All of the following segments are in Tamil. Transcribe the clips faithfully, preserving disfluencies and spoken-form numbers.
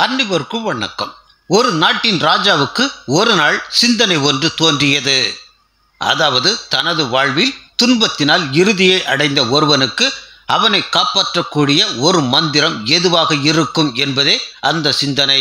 அனைவருக்கும் வணக்கம். ஒரு நாட்டின் ராஜாவுக்கு ஒரு நாள் சிந்தனை ஒன்று தோன்றியது. அதாவது தனது வாழ்வில் துன்பத்தினால் இறுதியை அடைந்த ஒருவனுக்கு அவனை காப்பாற்றக்கூடிய ஒரு மந்திரம் எதுவாக இருக்கும் என்பதே அந்த சிந்தனை.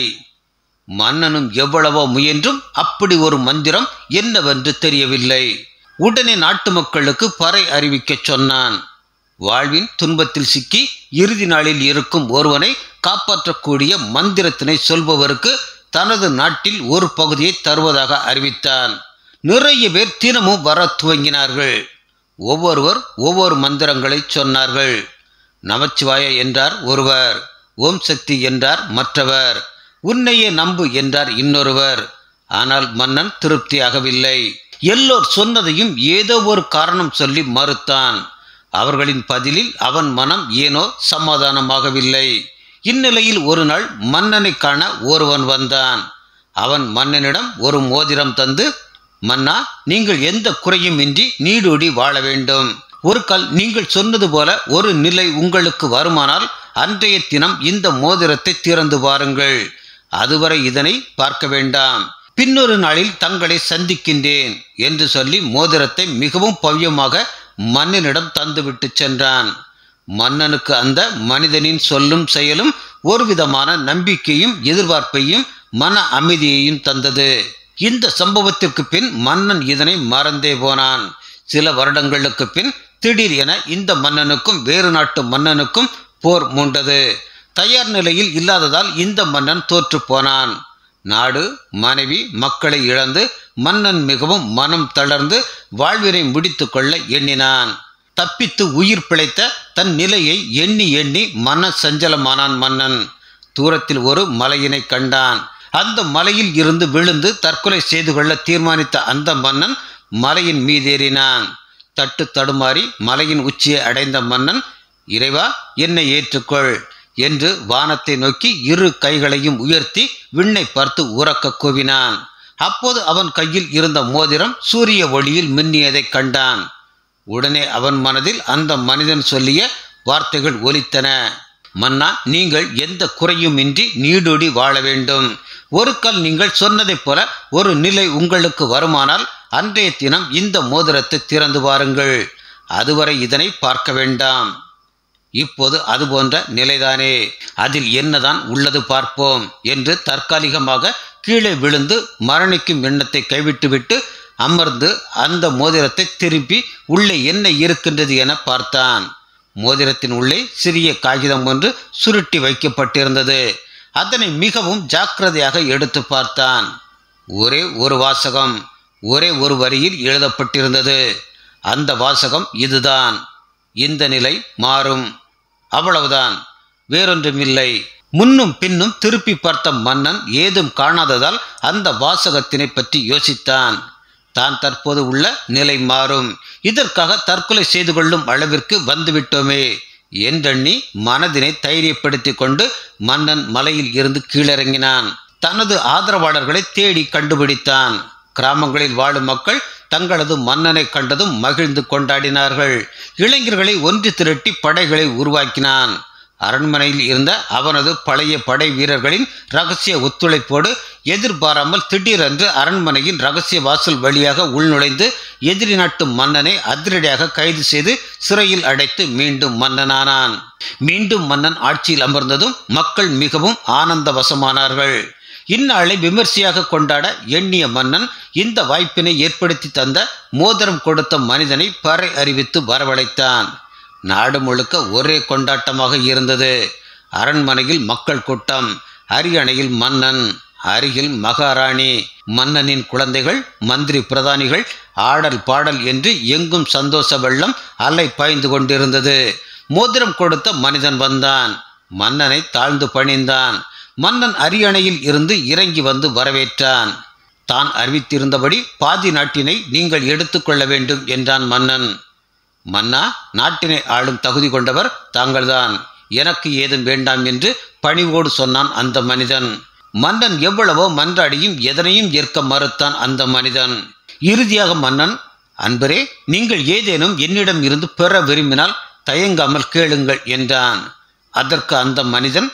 மன்னனும் எவ்வளவோ முயன்றும் அப்படி ஒரு மந்திரம் என்னவென்று தெரியவில்லை. உடனே நாட்டு மக்களுக்கு பறை அறிவிக்க சொன்னான். வாழ்வின் துன்பத்தில் சிக்கி இறுதி நாளில் இருக்கும் ஒருவனை காப்பாற்றக்கூடிய மந்திரத்தினை சொல்பவருக்கு தனது நாட்டில் ஒரு பகுதியை தருவதாக அறிவித்தான். நிறைய பேர் தினமும் வர துவங்கினார்கள். ஒவ்வொருவர் ஒவ்வொரு மந்திரங்களை சொன்னார்கள். நமச்சிவாய என்றார் ஒருவர், ஓம் சக்தி என்றார் மற்றவர், உன்னையே நம்பு என்றார் இன்னொருவர். ஆனால் மன்னன் திருப்தியாகவில்லை. எல்லோர் சொன்னதையும் ஏதோ ஒரு காரணம் சொல்லி மறுத்தான். அவர்களின் பதிலில் அவன் மனம் ஏனோ சமாதானமாகவில்லை. இந்நிலையில் ஒரு நாள் மன்னனை காண ஒருவன் வந்தான். அவன் மன்னனிடம் ஒரு மோதிரம் தந்து, மன்னா, நீங்கள் எந்த குறையும் இன்றி நீடூடி வாழ வேண்டும். ஒரு கால் நீங்கள் சொன்னது போல ஒரு நிலை உங்களுக்கு வருமானால் அன்றைய தினம் இந்த மோதிரத்தை திறந்து பாருங்கள். அதுவரை இதனை பார்க்க வேண்டாம். பின்னொரு நாளில் தங்களை சந்திக்கின்றேன் என்று சொல்லி மோதிரத்தை மிகவும் பவ்யமாக மன்னனிடம் தந்துவிட்டு சென்றான். மன்னனுக்கு அந்த மனிதனின் சொல்லும் செயலும் ஒரு விதமான நம்பிக்கையும் எதிர்பார்ப்பையும் மன அமைதியையும் தந்தது. இந்த சம்பவத்திற்கு பின் மன்னன் இதனை மறந்தே போனான். சில வருடங்களுக்கு பின் திடீர் என இந்த மன்னனுக்கும் வேறு நாட்டு மன்னனுக்கும் போர் மூண்டது. தயார் நிலையில் இல்லாததால் இந்த மன்னன் தோற்று போனான். நாடு, மனைவி, மக்களை இழந்து மன்னன் மிகவும் மனம் தளர்ந்து வாழ்வினை முடித்து கொள்ள எண்ணினான். தப்பித்து உயிர் பிழைத்த தன் நிலையை எண்ணி எண்ணி மன சஞ்சலமானான் மன்னன். தூரத்தில் ஒரு மலையினை கண்டான். அந்த மலையில் இருந்து விழுந்து தற்கொலை செய்து கொள்ள தீர்மானித்த அந்த மன்னன் மலையின் மீதேறினான். தட்டு தடுமாறி மலையின் உச்சியை அடைந்த மன்னன், இறைவா, என்னை ஏற்றுக்கொள் என்று வானத்தை நோக்கி இரு கைகளையும் உயர்த்தி விண்ணை பார்த்து உரக்க கூவினான். அப்போது அவன் கையில் இருந்த மோதிரம் சூரிய ஒளியில் மின்னியதை கண்டான். உடனே அவன் மனதில் அந்த மனிதன் சொல்லிய வார்த்தைகள் ஒலித்தன. மன்னா, நீங்கள் எந்த குறையும் இன்றி நீடூடி வாழ வேண்டும். ஒரு கால் நீங்கள் சொன்னதைப் போல ஒரு நிலை உங்களுக்கு வருமானால் அன்றைய தினம் இந்த மோதிரத்தை திறந்து பாருங்கள். அதுவரை இதனை பார்க்க வேண்டாம். இப்போது அது போன்ற நிலைதானே, அதில் என்னதான் உள்ளது பார்ப்போம் என்று தற்காலிகமாக கீழே விழுந்து மரணிக்கும் எண்ணத்தை கைவிட்டுவிட்டு அமர்ந்து அந்த மோதிரத்தை திருப்பி உள்ளே என்ன இருக்கின்றது என பார்த்தான். மோதிரத்தின் உள்ளே சிறிய காகிதம் ஒன்று சுருட்டி வைக்கப்பட்டிருந்தது. அதனை மிகவும் ஜாக்கிரதையாக எடுத்து பார்த்தான். ஒரே ஒரு வாசகம் ஒரே ஒரு வரியில் எழுதப்பட்டிருந்தது. அந்த வாசகம் இதுதான்: இந்த நிலை மாறும், அவ்வளவுதான், வேறொன்றுமில்லை. முன்னும் பின்னும் திருப்பி பார்த்த மன்னன் ஏதும் காணாததால் அந்த வாசகத்தினை பற்றி யோசித்தான். தான் தற்போது உள்ள நிலை மாறும், இதற்காக தற்கொலை செய்து கொள்ளும் அளவிற்கு வந்துவிட்டோமே என்றெண்ணி மனதினை தைரியப்படுத்தி கொண்டு மன்னன் மலையில் இருந்து கீழிறங்கினான். தனது ஆதரவாளர்களை தேடி கண்டுபிடித்தான். கிராமங்களில் வாழும் மக்கள் தங்களது மன்னனை கண்டதும் மகிழ்ந்து கொண்டாடினார்கள். இளைஞர்களை ஒன்று திரட்டி படைகளை உருவாக்கினான். அரண்மனையில் இருந்த அவனது பழைய படை வீரர்களின் இரகசிய ஒத்துழைப்போடு எதிர்பாராமல் திடீரென்று அரண்மனையின் இரகசிய வாசல் வழியாக உள்நுழைந்து எதிரி நாட்டு மன்னனை அதிரடியாக கைது செய்து சிறையில் அடைத்து மீண்டும் மன்னனானான். மீண்டும் மன்னன் ஆட்சியில் அமர்ந்ததும் மக்கள் மிகவும் ஆனந்த வசமானார்கள். இந்நாளை விமர்சையாக கொண்டாட எண்ணிய மன்னன் இந்த வாய்ப்பினை ஏற்படுத்தி தந்த மோதிரம் கொடுத்த மனிதனை பறை அறிவித்து வரவழைத்தான். நாடு முழுக்க ஒரே கொண்டாட்டமாக இருந்தது. அரண்மனையில் மக்கள் கூட்டம், அரியணையில் மன்னன், அருகில் மகாராணி, மன்னனின் குழந்தைகள், மந்திரி பிரதானிகள், ஆடல் பாடல் என்று எங்கும் சந்தோஷ வெள்ளம் அலை பாய்ந்து கொண்டிருந்தது. மோதிரம் கொடுத்த மனிதன் வந்தான். மன்னனை தாழ்ந்து பணிந்தான். மன்னன் அரியணையில் இருந்து இறங்கி வந்து வரவேற்றான். தான் அறிவித்திருந்தபடி பாதி நாட்டினை நீங்கள் எடுத்துக்கொள்ள வேண்டும் என்றான் மன்னன். மன்னா, நாட்டினை ஆளும் தகுதி கொண்டவர் தாங்கள்தான், எனக்கு ஏதும் வேண்டாம் என்று பணிவோடு சொன்னான் அந்த மனிதன். மன்னன் எவ்வளவோ மன்றாடியும் எதனையும் ஏற்க மறுத்தான் அந்த மனிதன். இறுதியாக மன்னன், அன்பரே, நீங்கள் ஏதேனும் என்னிடம் இருந்து பெற விரும்பினால் தயங்காமல் கேளுங்கள் என்றான். அதற்கு அந்த மனிதன்,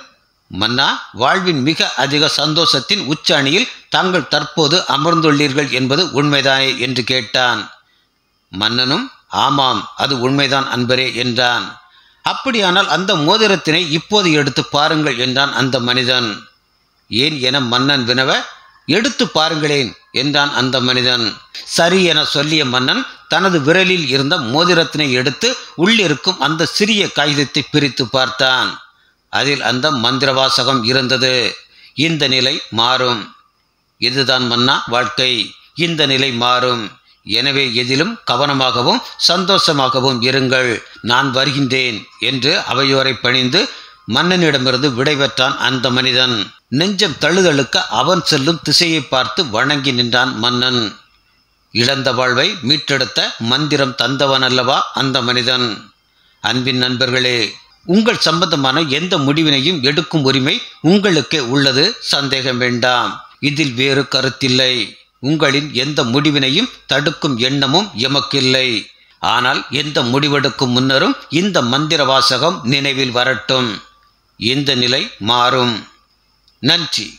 மன்னா, வாழ்வின் மிக அதிக சந்தோஷத்தின் உச்சாணியில் தாங்கள் தற்போது அமர்ந்துள்ளீர்கள் என்பது உண்மைதானே என்று கேட்டான். மன்னனும் ஆமாம், அது உண்மைதான் அன்பரே என்றான். அப்படியானால் அந்த மோதிரத்தினை இப்போது எடுத்து பாருங்கள் என்றான் அந்த மனிதன். ஏன் என மன்னன் வினவ, எடுத்து பாருங்களேன் என்றான் அந்த மனிதன். சரி என சொல்லிய மன்னன் தனது விரலில் இருந்த மோதிரத்தினை எடுத்து உள்ளிருக்கும் அந்த சிறிய காகிதத்தை பிரித்து பார்த்தான். அதில் அந்த மந்திரவாசகம் இருந்தது. இந்த நிலை மாறும். இதுதான் மன்னா வாழ்க்கை. இந்த நிலை மாறும். எனவே எதிலும் கவனமாகவும் சந்தோஷமாகவும் இருங்கள். நான் வருகின்றேன் என்று அவையோரை பணிந்து மன்னனிடமிருந்து விடைபெற்றான் அந்த மனிதன். நெஞ்சம் தழுதழுக்க அவன் செல்லும் திசையை பார்த்து வணங்கி நின்றான் மன்னன். இழந்த வாழ்வை மீட்டெடுத்த மந்திரம் தந்தவன் அல்லவா அந்த மனிதன். அன்பின் நண்பர்களே, உங்கள் சம்பந்தமான எந்த முடிவினையும் எடுக்கும் உரிமை உங்களுக்கே உள்ளது, சந்தேகம் வேண்டாம். இதில் வேறு கருத்தில்லை. உங்களின் எந்த முடிவினையும் தடுக்கும் எண்ணமும் எமக்கில்லை. ஆனால் எந்த முடிவெடுக்கும் முன்னரும் இந்த மந்திர வாசகம் நினைவில் வரட்டும். இந்த நிலை மாறும். நன்றி.